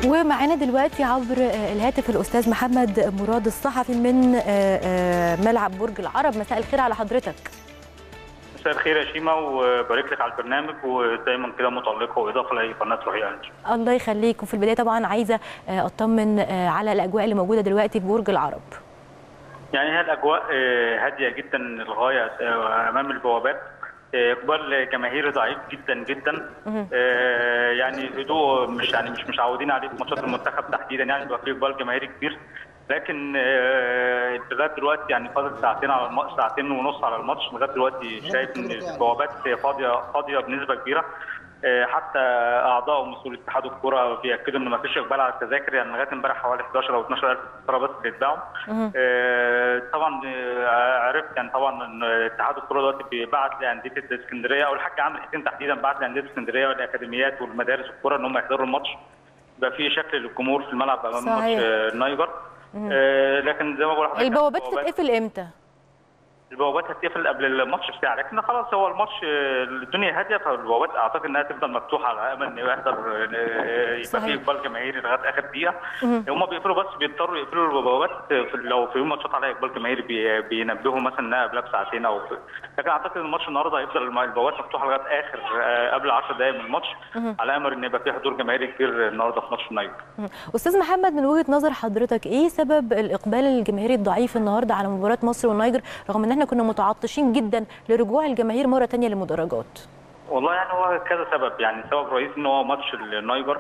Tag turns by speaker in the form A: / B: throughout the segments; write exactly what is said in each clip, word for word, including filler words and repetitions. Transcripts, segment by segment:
A: ومعانا دلوقتي عبر الهاتف الاستاذ محمد مراد الصحفي من ملعب برج العرب. مساء الخير على حضرتك.
B: مساء الخير يا شيماء، وبارك لك على البرنامج ودايما كده متالقه واضافه لاي قناه رؤيا.
A: الله يخليك. وفي البدايه طبعا عايزه اطمن على الاجواء اللي موجوده دلوقتي في برج العرب.
B: يعني هي الاجواء هاديه جدا للغايه امام البوابات، اقبال جماهيري ضعيف جدا جدا. آه يعني هدوء مش يعني مش متعودين عليه في ماتشات المنتخب تحديدا، يعني بيبقى فيه اقبال جماهيري كبير. لكن آه لغايه دلوقتي يعني فاضل ساعتين على الماتش، ساعتين ونص على الماتش. لغايه دلوقتي شايف ان البوابات فاضيه فاضيه بنسبه كبيره. آه حتى اعضاء ومسؤول اتحاد الكره بياكدوا ان ما فيش اقبال على التذاكر، يعني لغايه امبارح حوالي احداشر او اتناشر الف تذكره بس بيتباعوا. آه طبعا آه عرفت يعني طبعا ان اتحاد الكره دلوقتي بيبعت لانديه الاسكندريه او الحاج عامر حسين تحديدا بعت لانديه الاسكندريه والاكاديميات والمدارس الكره ان هم يحضروا الماتش. يبقى في شكل للجمهور في الملعب امام ماتش النايجر. آه لكن زي ما بقول لحضرتك
A: البوابات تتقفل امتى؟ البوابات
B: هتقفل قبل الماتش بساعه، لكن خلاص هو الماتش الدنيا هاديه، فالبوابات اعتقد انها تفضل مفتوحه على امل ان يحضر يبقى في اقبال جماهيري لغايه اخر دقيقه. هم بيقفلوا بس بيضطروا يقفلوا البوابات لو في يوم ماتشات عليها اقبال جماهيري بينبهوا مثلا انها قبلها بساعتين او في. لكن اعتقد ان الماتش النهارده هيفضل البوابات مفتوحه لغايه اخر قبل عشر دقائق من الماتش على امل ان يبقى في حضور جماهيري كبير النهارده في ماتش النايجر.
A: استاذ محمد، من وجهه نظر حضرتك ايه سبب الاقبال الجماهيري الضعيف النهارده على مباراه مصر والنايجر رغم ان احنا كنا متعطشين جدا لرجوع الجماهير مره ثانيه للمدرجات؟
B: والله يعني هو كذا سبب، يعني سبب رئيسي ان هو ماتش النايجر.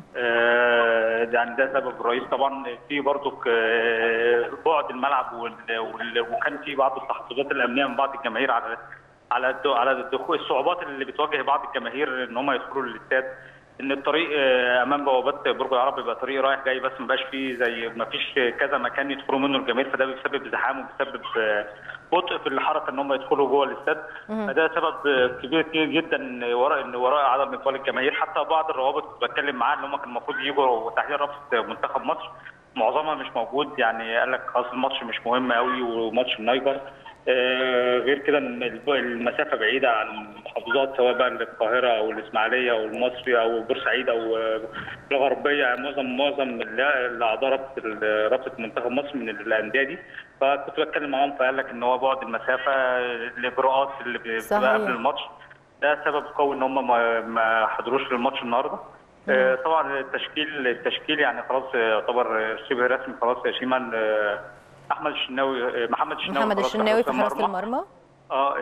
B: آه يعني ده سبب رئيسي. طبعا في برضك آه بعد الملعب وكان في بعض التحفظات الامنيه من بعض الجماهير على على على الدخول، الصعوبات اللي بتواجه بعض الجماهير ان هم يدخلوا للاستاد، ان الطريق امام بوابات برج العرب بيبقى طريق رايح جاي بس ما بقاش فيه زي ما فيش كذا مكان يدخلوا منه الجماهير، فده بيسبب زحام وبيسبب بطء في الحركه ان هم يدخلوا جوه الاستاد. فده سبب كبير كبير جدا وراء ان وراء عدم اقبال الجماهير. حتى بعض الروابط كنت بتكلم معاه ان هم كان المفروض يجوا تحديدا رابطه منتخب مصر معظمها مش موجود، يعني قال لك خلاص الماتش مش مهم قوي وماتش النايجر. آه غير كده ان المسافه بعيده عن المحافظات سواء بقى القاهره او الاسماعيليه او المصري او بورسعيد او الغربيه، يعني معظم معظم اللي اعضاء رابطه رابطه منتخب مصر من الانديه دي. فكنت بتكلم معاهم فقال لك ان هو بعد المسافه، الاجراءات اللي بتبقى قبل الماتش، ده سبب قوي ان هم ما حضروش للماتش النهارده. آه طبعا التشكيل التشكيل يعني خلاص يعتبر شبه رسمي خلاص يا شيمان. آه احمد الشناوي محمد الشناوي
A: محمد الشناوي في حراسه المرمى.
B: اه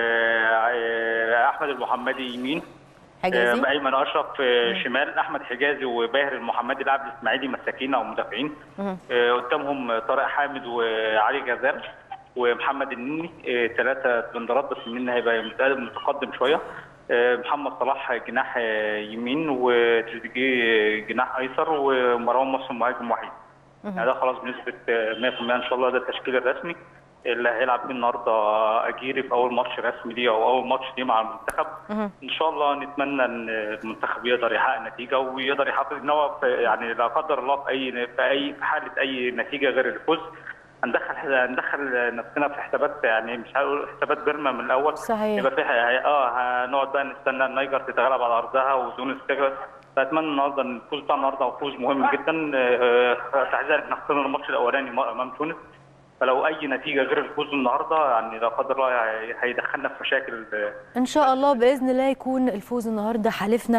B: احمد المحمدي يمين،
A: حجازي
B: آه ايمن اشرف آه شمال، احمد حجازي وباهر المحمدي لاعب الاسماعيلي مساكين او مدافعين. آه قدامهم طارق حامد وعلي جزال ومحمد النني، ثلاثه آه بندرات بس النني هيبقى متقدم شويه. آه محمد صلاح جناح آه يمين وتريزيجيه جناح ايسر ومروان محسن مهاجم وحيد. يعني ده خلاص بنسبه مية في المية ان شاء الله ده التشكيل الرسمي اللي هيلعب بيه النهارده اجيري في اول ماتش رسمي ليه او اول ماتش ليه مع المنتخب. ان شاء الله نتمنى ان المنتخب يقدر يحقق نتيجه ويقدر يحافظ ان هو يعني لا قدر الله في اي في اي في حاله اي نتيجه غير الفوز هندخل هندخل نفسنا في حسابات، يعني مش هقول حسابات بيرما من الاول.
A: صحيح.
B: يبقى في اه هنقعد بقى نستنى النيجر تتغلب على ارضها وتونس تغلب. فاتمنى النهارده الفوز بتاع النهارده فوز مهم جدا. تحديدا احنا خسرنا الماتش الاولاني امام تونس، فلو اي نتيجه غير الفوز النهارده يعني لا قدر الله هيدخلنا في مشاكل.
A: ان شاء الله باذن الله يكون الفوز النهارده حالفنا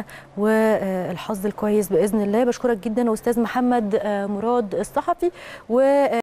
A: والحظ الكويس باذن الله. بشكرك جدا استاذ محمد مراد الصحفي. و